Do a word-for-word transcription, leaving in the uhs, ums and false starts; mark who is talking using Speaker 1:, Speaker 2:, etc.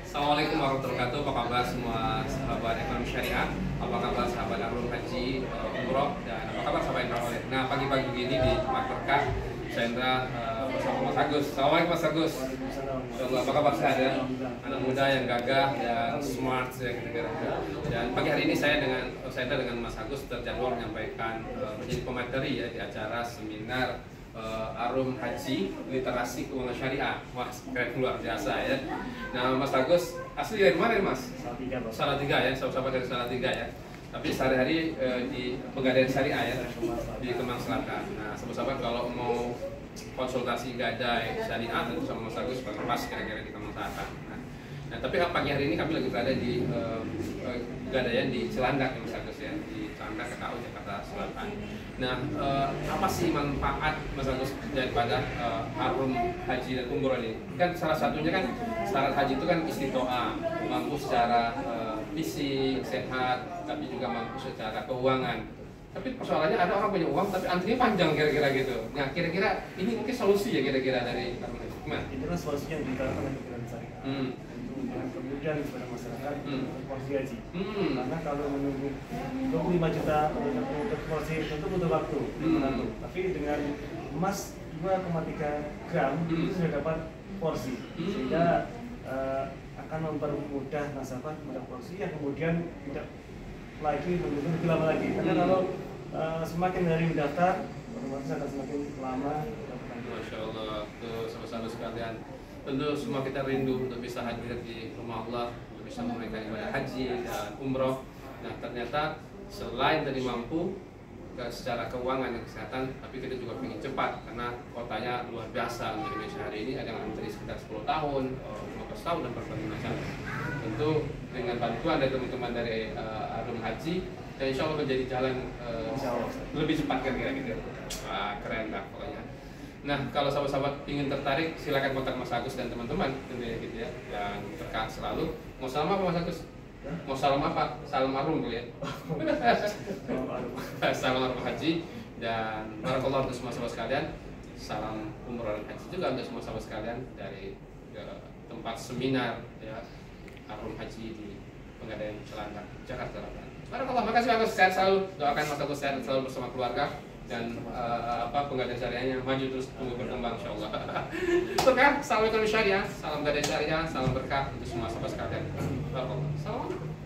Speaker 1: Assalamualaikum warahmatullahi wabarakatuh. Apa kabar semua sahabat ekonomi syariah? Apa kabar sahabat Arul Haji uh, Umroh, dan apa kabar sahabat Indra Walid? Nah, pagi-pagi begini di Jumat Berkah, saya Indra uh, bersama Mas Agus. Assalamualaikum Mas Agus. Insyaallah, apa kabar sehat ya? Anak muda yang gagah dan smart ya kira-kira. Dan pagi hari ini saya dengan saya Indra dengan Mas Agus terjadwal menyampaikan uh, menjadi pemateri ya di acara seminar Uh, Arum Haji Literasi Keuangan Syariah. Wah, keren, luar biasa ya. Nah, Mas Agus asli dari mana Mas?
Speaker 2: Salatiga, Pak.
Speaker 1: Salatiga ya, sahabat-sahabat dari Salatiga ya. Tapi sehari-hari uh, di Pegadaian Syariah ya, di Kemang Selatan. Nah, sahabat-sahabat kalau mau konsultasi gadai syariah tentu sama Mas Agus pas kira-kira di Kemang Selatan. Nah, nah tapi pagi hari ini kami lagi berada di uh, uh, Gadaian di Cilandak ya Mas Agus ya, di Cilandak K K U Jakarta Selatan. Nah, uh, apa sih manfaat Mas Agus daripada uh, Arum Haji dan Umroh ini? Kan salah satunya kan syarat haji itu kan istiqoah, mampu secara uh, fisik, sehat, tapi juga mampu secara keuangan. Tapi persoalannya ada orang punya uang tapi antrinya panjang kira-kira gitu. Nah, kira-kira ini mungkin solusi ya kira-kira dari Arum Haji. Gimana?
Speaker 2: Inilah solusinya yang ditawarkan oleh pikiran saya.
Speaker 1: Hmm.
Speaker 2: Dengan kemudian kepada masyarakat
Speaker 1: Hmm.
Speaker 2: untuk porsi haji.
Speaker 1: Hmm.
Speaker 2: Karena kalau menunggu dua puluh lima juta untuk porsi tentu butuh waktu.
Speaker 1: Hmm.
Speaker 2: Tapi dengan emas dua koma tiga gram
Speaker 1: Hmm.
Speaker 2: itu sudah dapat porsi,
Speaker 1: Hmm.
Speaker 2: sehingga uh, akan mempermudah nasabah pada porsi yang kemudian tidak lagi menunggu lebih lama lagi. Karena
Speaker 1: Hmm.
Speaker 2: kalau uh, semakin hari mendaftar, otomatis akan semakin lama.
Speaker 1: Masya Allah, tuh sahabat-sahabat sekalian, tentu semua kita rindu untuk bisa hadir di rumah Allah, untuk bisa menunaikan ibadah haji dan umroh. Nah, ternyata selain tadi mampu ke secara keuangan dan kesehatan, tapi kita juga ingin cepat karena kotanya luar biasa untuk Indonesia hari ini. Ada yang antri sekitar sepuluh tahun, lima belas tahun dan berbagai macam. Tentu dengan bantuan dari teman-teman dari uh, Arum Haji, dan insya Allah menjadi jalan uh, lebih cepat kan kira-kira. Wah, keren lah pokoknya. Nah, kalau sahabat-sahabat ingin tertarik, silakan kontak Mas Agus dan teman-teman tentunya gitu ya, yang berkah selalu. Mau salam apa Mas Agus? Mau salam apa? Salam Arum dulu ya. Salam Arum Haji dan barakallah untuk semua sahabat sekalian. Salam umroh dan haji juga untuk semua sahabat sekalian dari ya, tempat seminar ya Arum Haji di Pegadaian Cilandak, Jakarta Selatan. Barakallah, makasih Mas Agus, sehat selalu. Doakan Mas Agus sehat selalu bersama keluarga dan uh, apa Pegadaian Syariahnya maju terus tumbuh berkembang insyaallah. Berkah, salam ekonomi syariah, salam gadai syariah, salam berkah untuk semua sahabat sekalian. Barakallah. Salam.